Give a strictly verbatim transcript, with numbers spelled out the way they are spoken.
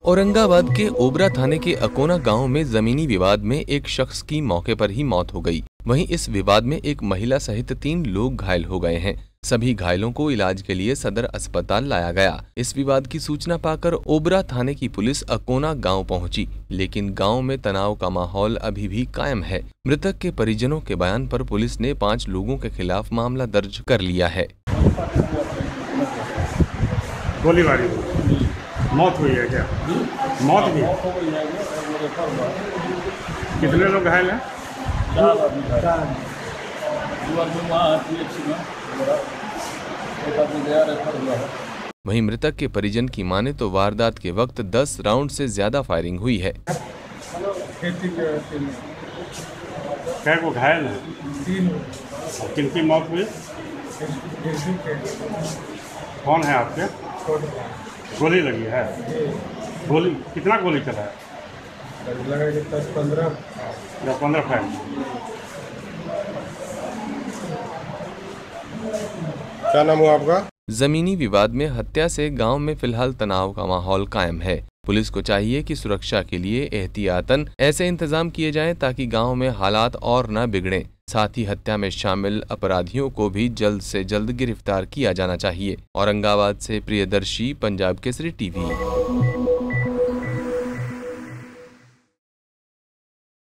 औरंगाबाद के ओबरा थाने के अकोना गांव में जमीनी विवाद में एक शख्स की मौके पर ही मौत हो गई। वहीं इस विवाद में एक महिला सहित तीन लोग घायल हो गए हैं। सभी घायलों को इलाज के लिए सदर अस्पताल लाया गया। इस विवाद की सूचना पाकर ओबरा थाने की पुलिस अकोना गांव पहुंची, लेकिन गांव में तनाव का माहौल अभी भी कायम है। मृतक के परिजनों के बयान पर पुलिस ने पाँच लोगों के खिलाफ मामला दर्ज कर लिया है। गोलीबारी मौत हुई है क्या? मौत भी कितने लोग घायल हैं? वहीं मृतक के परिजन की माने तो वारदात के वक्त दस राउंड से ज्यादा फायरिंग हुई है। क्या वो घायल है? तीन। किनकी मौत हुई? कौन है आपके? गोली लगी है? गोली कितना गोली चला है? लगा कि दस पंद्रह दस पंद्रह फायर। क्या नाम हुआ आपका? जमीनी विवाद में हत्या से गांव में फिलहाल तनाव का माहौल कायम है। पुलिस को चाहिए कि सुरक्षा के लिए एहतियातन ऐसे इंतजाम किए जाएं ताकि गांव में हालात और न बिगड़ें। साथ ही हत्या में शामिल अपराधियों को भी जल्द से जल्द गिरफ्तार किया जाना चाहिए। औरंगाबाद से प्रियदर्शी, पंजाब केसरी टीवी।